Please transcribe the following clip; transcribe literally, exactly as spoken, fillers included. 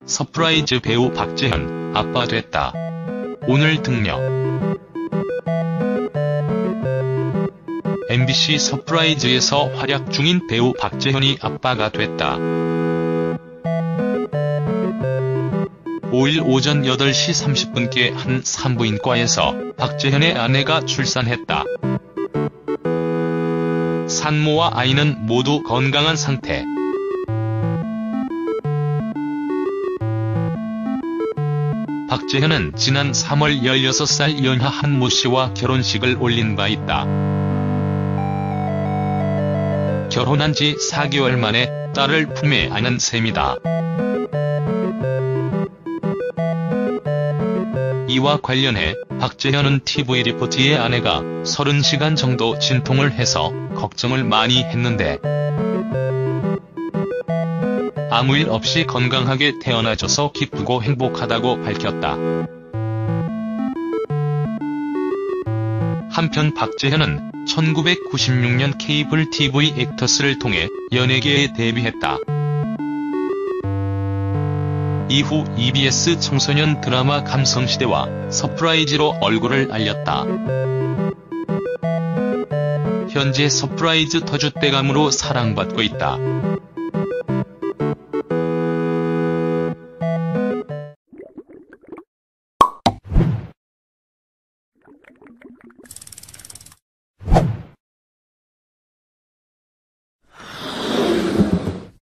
서프라이즈 배우 박재현, 아빠 됐다. 오늘 등력. 엠비씨 서프라이즈에서 활약 중인 배우 박재현이 아빠가 됐다. 오일 오전 여덟 시 삼십 분께 한 산부인과에서 박재현의 아내가 출산했다. 산모와 아이는 모두 건강한 상태. 박재현은 지난 삼월 열여섯 살 연하 한모 씨와 결혼식을 올린 바 있다. 결혼한 지 사 개월 만에 딸을 품에 안은 셈이다. 이와 관련해 박재현은 티비 리포트의 아내가 서른 시간 정도 진통을 해서 걱정을 많이 했는데 아무 일 없이 건강하게 태어나줘서 기쁘고 행복하다고 밝혔다. 한편 박재현은 천구백구십육 년 케이블 티비 액터스를 통해 연예계에 데뷔했다. 이후 이비에스 청소년 드라마 감성시대와 서프라이즈로 얼굴을 알렸다. 현재 서프라이즈 터줏대감으로 사랑받고 있다.